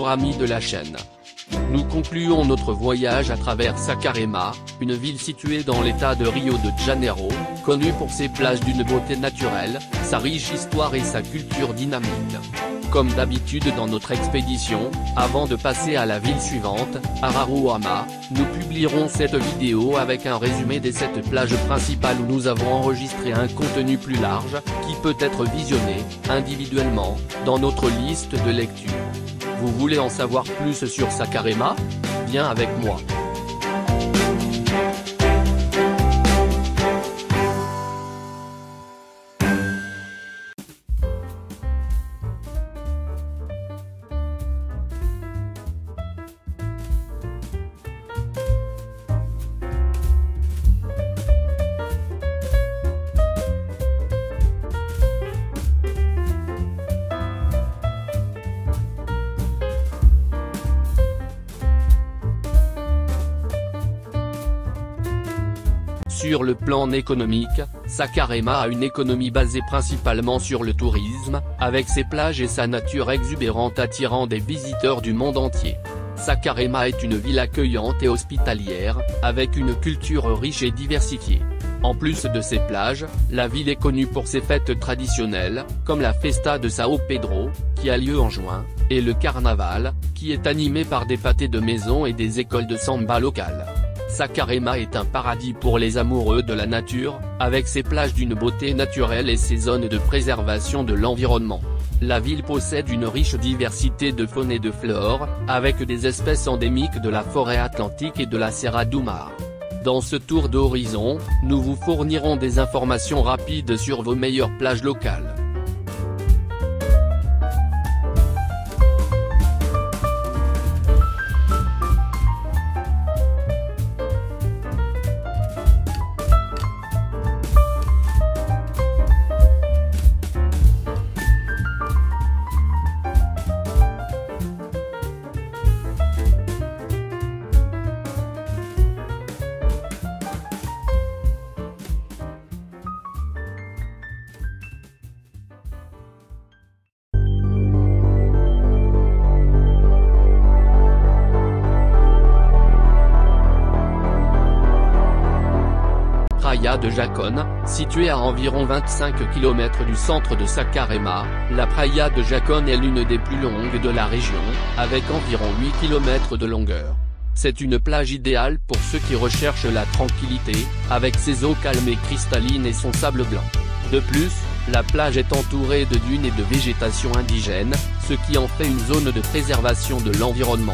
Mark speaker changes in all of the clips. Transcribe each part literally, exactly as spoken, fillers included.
Speaker 1: Bonjour amis de la chaîne. Nous concluons notre voyage à travers Saquarema, une ville située dans l'état de Rio de Janeiro, connue pour ses plages d'une beauté naturelle, sa riche histoire et sa culture dynamique. Comme d'habitude dans notre expédition, avant de passer à la ville suivante, Araruama, nous publierons cette vidéo avec un résumé des sept plages principales où nous avons enregistré un contenu plus large, qui peut être visionné, individuellement, dans notre liste de lecture. Vous voulez en savoir plus sur Saquarema? Viens avec moi. Sur le plan économique, Saquarema a une économie basée principalement sur le tourisme, avec ses plages et sa nature exubérante attirant des visiteurs du monde entier. Saquarema est une ville accueillante et hospitalière, avec une culture riche et diversifiée. En plus de ses plages, la ville est connue pour ses fêtes traditionnelles, comme la Festa de Sao Pedro, qui a lieu en juin, et le Carnaval, qui est animé par des pâtés de maison et des écoles de samba locales. Saquarema est un paradis pour les amoureux de la nature, avec ses plages d'une beauté naturelle et ses zones de préservation de l'environnement. La ville possède une riche diversité de faune et de flore, avec des espèces endémiques de la forêt atlantique et de la Serra do Mar. Dans ce tour d'horizon, nous vous fournirons des informations rapides sur vos meilleures plages locales. Praia de Jacone, située à environ vingt-cinq kilomètres du centre de Saquarema, la Praia de Jacone est l'une des plus longues de la région, avec environ huit kilomètres de longueur. C'est une plage idéale pour ceux qui recherchent la tranquillité, avec ses eaux calmes et cristallines et son sable blanc. De plus, la plage est entourée de dunes et de végétation indigène, ce qui en fait une zone de préservation de l'environnement.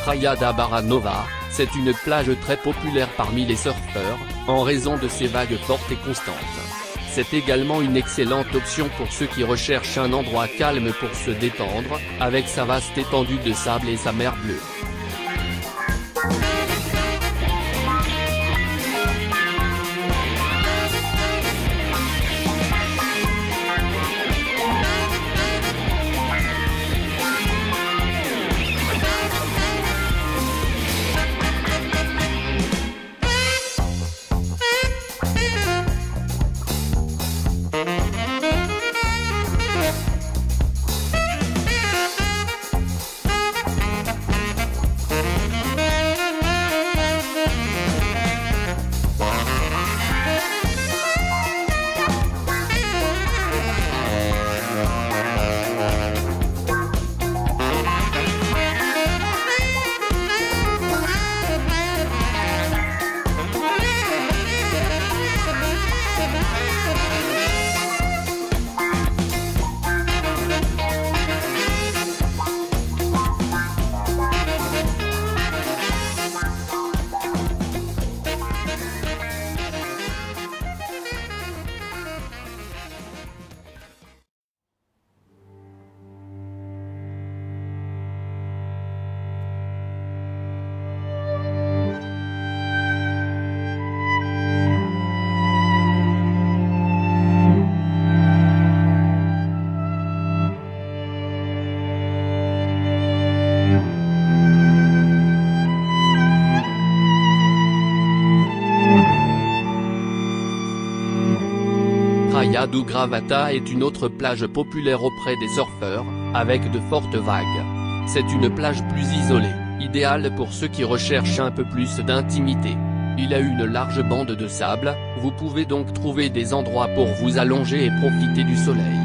Speaker 1: Praia da Barra Nova, c'est une plage très populaire parmi les surfeurs, en raison de ses vagues fortes et constantes. C'est également une excellente option pour ceux qui recherchent un endroit calme pour se détendre, avec sa vaste étendue de sable et sa mer bleue. Praia do Gravata est une autre plage populaire auprès des surfeurs, avec de fortes vagues. C'est une plage plus isolée, idéale pour ceux qui recherchent un peu plus d'intimité. Il a une large bande de sable, vous pouvez donc trouver des endroits pour vous allonger et profiter du soleil.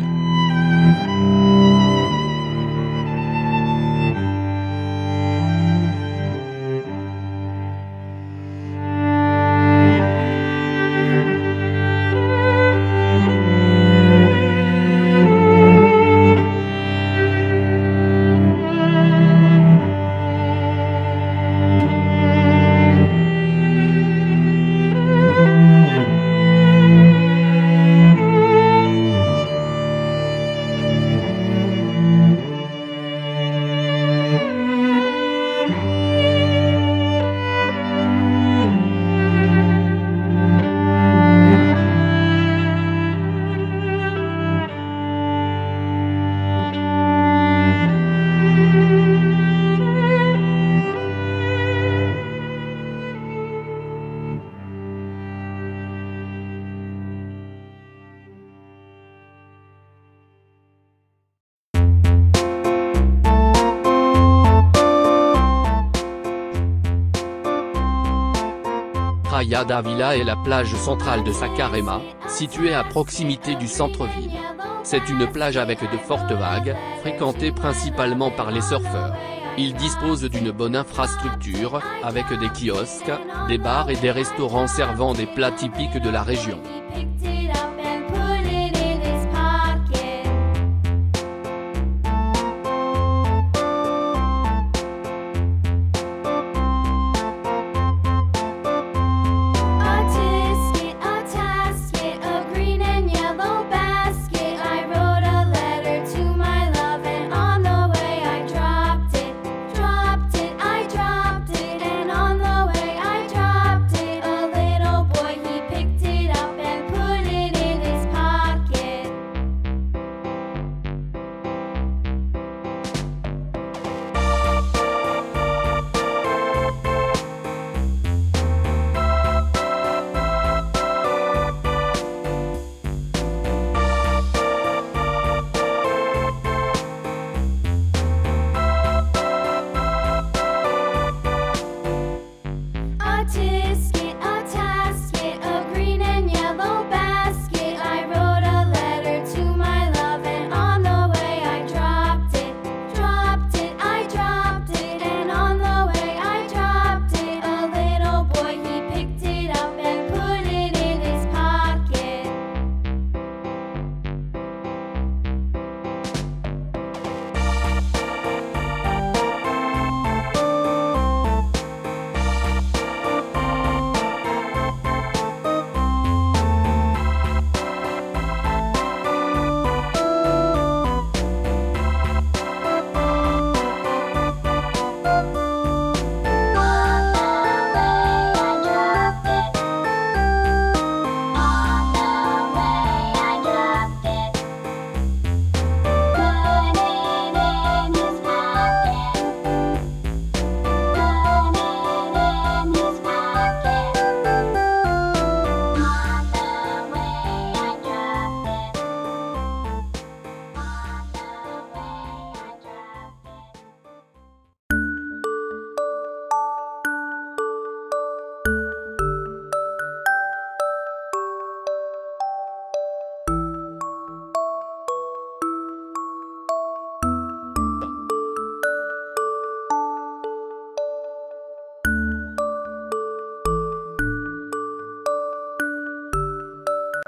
Speaker 1: Praia da Vila est la plage centrale de Saquarema, située à proximité du centre-ville. C'est une plage avec de fortes vagues, fréquentée principalement par les surfeurs. Il dispose d'une bonne infrastructure, avec des kiosques, des bars et des restaurants servant des plats typiques de la région.
Speaker 2: Put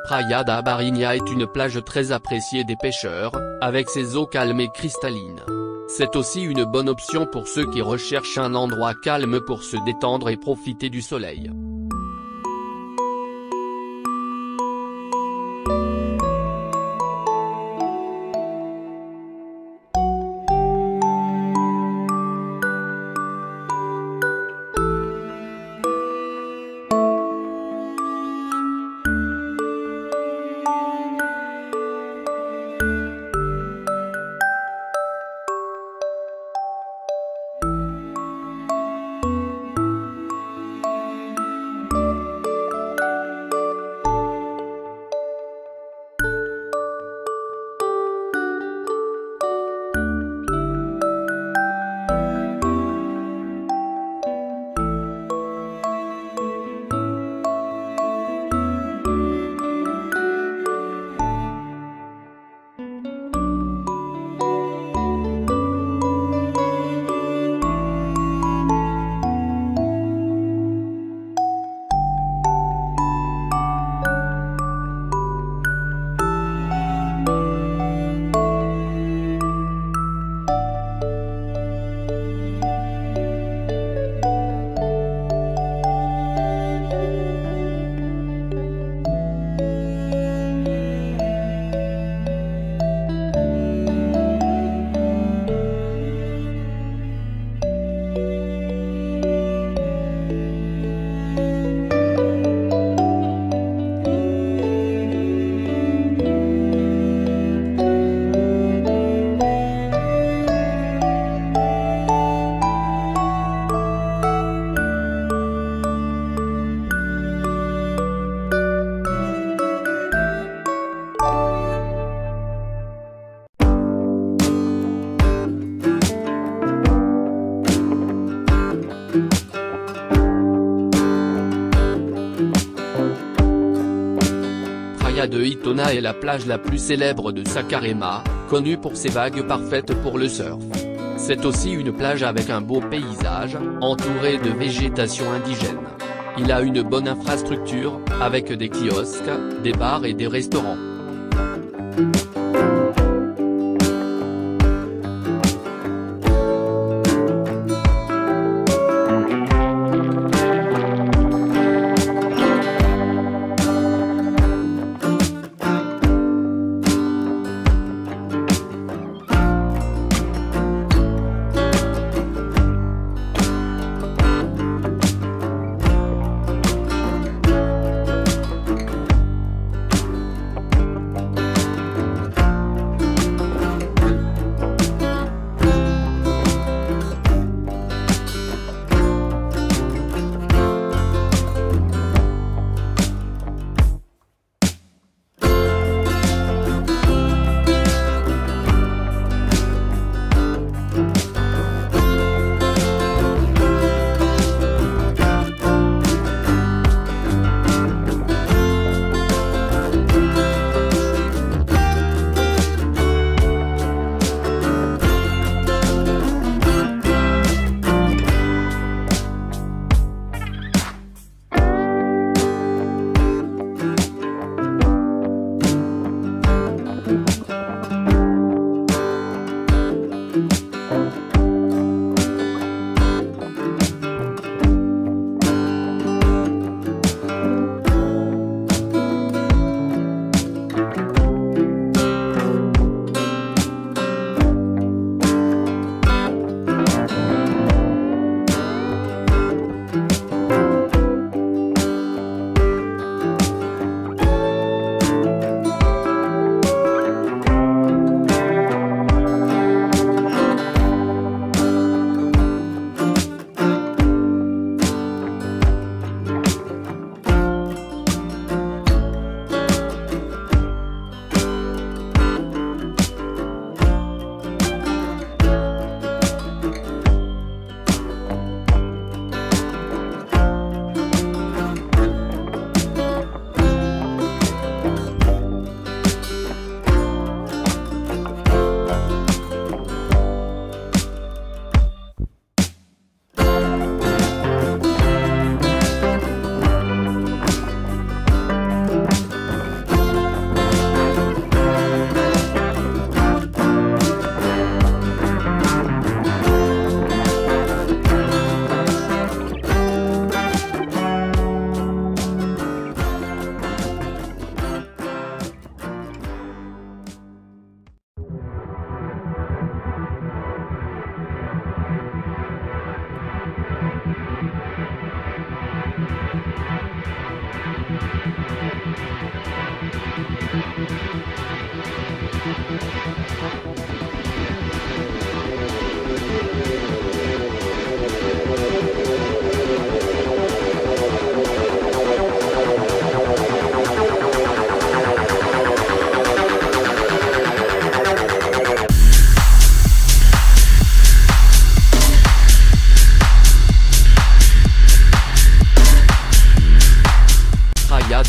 Speaker 1: Praia da Barrinha est une plage très appréciée des pêcheurs, avec ses eaux calmes et cristallines. C'est aussi une bonne option pour ceux qui recherchent un endroit calme pour se détendre et profiter du soleil. Praia de Itona est la plage la plus célèbre de Saquarema, connue pour ses vagues parfaites pour le surf. C'est aussi une plage avec un beau paysage, entouré de végétation indigène. Il a une bonne infrastructure, avec des kiosques, des bars et des restaurants.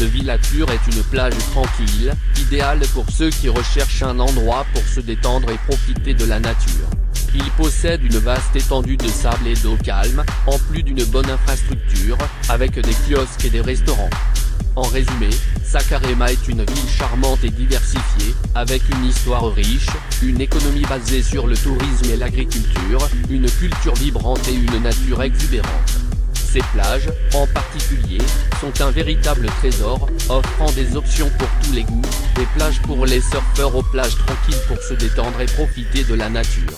Speaker 1: de Villature est une plage tranquille, idéale pour ceux qui recherchent un endroit pour se détendre et profiter de la nature. Il possède une vaste étendue de sable et d'eau calme, en plus d'une bonne infrastructure, avec des kiosques et des restaurants. En résumé, Saquarema est une ville charmante et diversifiée, avec une histoire riche, une économie basée sur le tourisme et l'agriculture, une culture vibrante et une nature exubérante. Ces plages, en particulier, sont un véritable trésor, offrant des options pour tous les goûts, des plages pour les surfeurs aux plages tranquilles pour se détendre et profiter de la nature.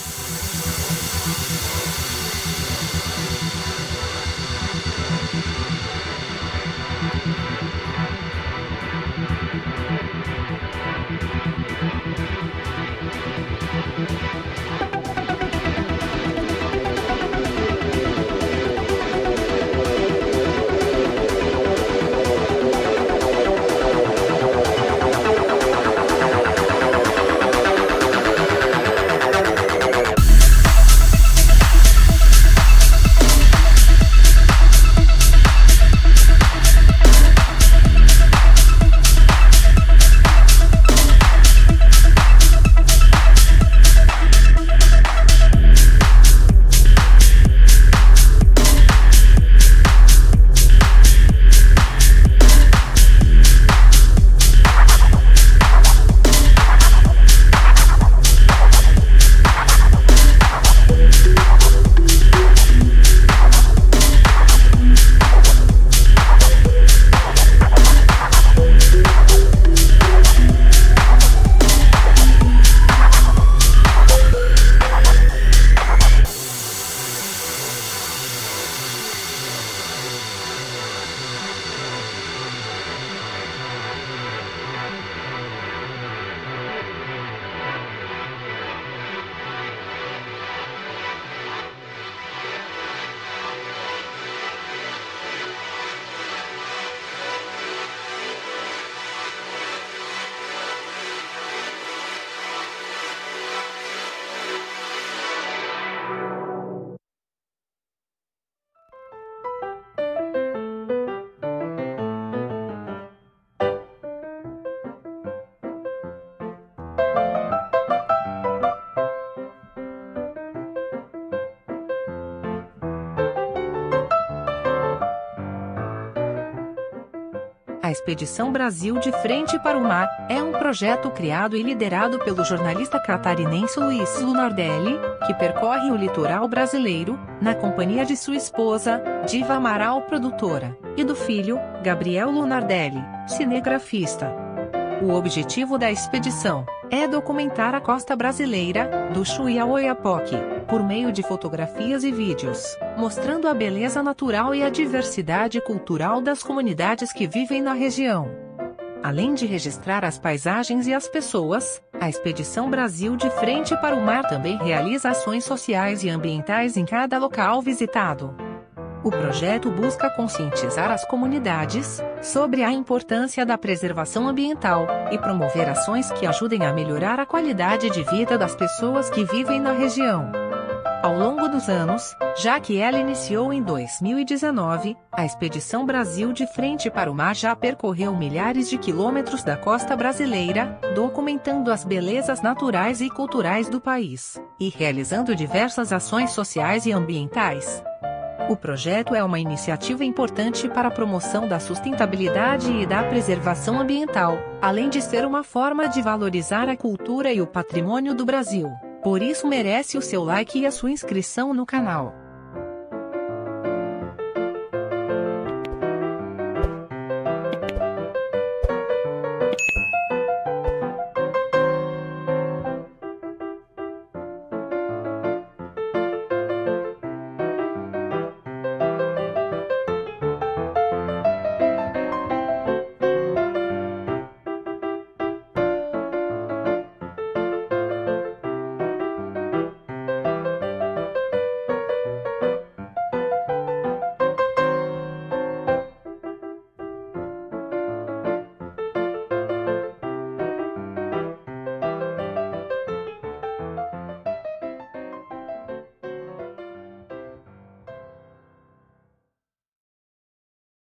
Speaker 2: A Expedição Brasil de Frente para o Mar é um projeto criado e liderado pelo jornalista catarinense Luiz Lunardelli, que percorre o litoral brasileiro, na companhia de sua esposa, Diva Amaral, produtora, e do filho, Gabriel Lunardelli, cinegrafista. O objetivo da expedição é documentar a costa brasileira, do Chuí ao Oiapoque, por meio de fotografias e vídeos, mostrando a beleza natural e a diversidade cultural das comunidades que vivem na região. Além de registrar as paisagens e as pessoas, a Expedição Brasil de Frente para o Mar também realiza ações sociais e ambientais em cada local visitado. O projeto busca conscientizar as comunidades sobre a importância da preservação ambiental e promover ações que ajudem a melhorar a qualidade de vida das pessoas que vivem na região. Ao longo dos anos, já que ela iniciou em dois mil e dezenove, a Expedição Brasil de Frente para o Mar já percorreu milhares de quilômetros da costa brasileira, documentando as belezas naturais e culturais do país, e realizando diversas ações sociais e ambientais. O projeto é uma iniciativa importante para a promoção da sustentabilidade e da preservação ambiental, além de ser uma forma de valorizar a cultura e o patrimônio do Brasil. Por isso merece o seu like e a sua inscrição no canal.